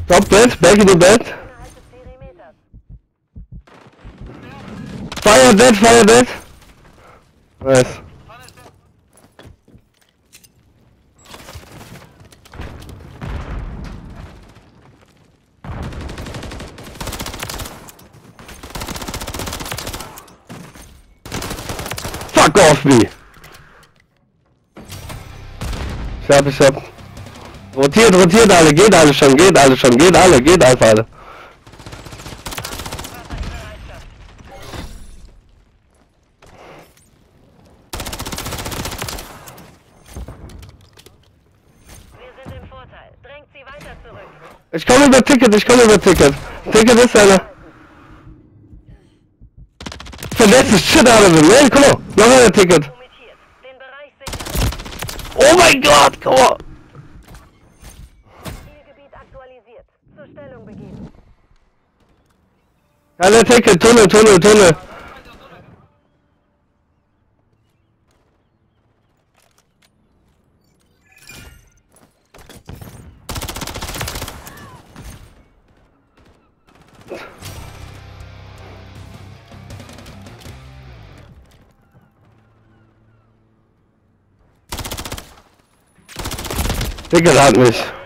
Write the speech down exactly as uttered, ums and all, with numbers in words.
Top bed, back in the bed. Fire bed, fire bed. Nice. Fuck off me! Ich hab, ich hab. Rotiert, rotiert alle, geht alle schon, geht alle schon, geht alle, geht einfach alle. Ich komme über Ticket, ich komme über Ticket. Ticket ist einer. Verletzt Shit out of him, ey, guck mal, noch einer Ticket. Oh mein Gott, guck mal. Keine Ticket, Tunnel, Tunnel, Tunnel. Ticket hat mich.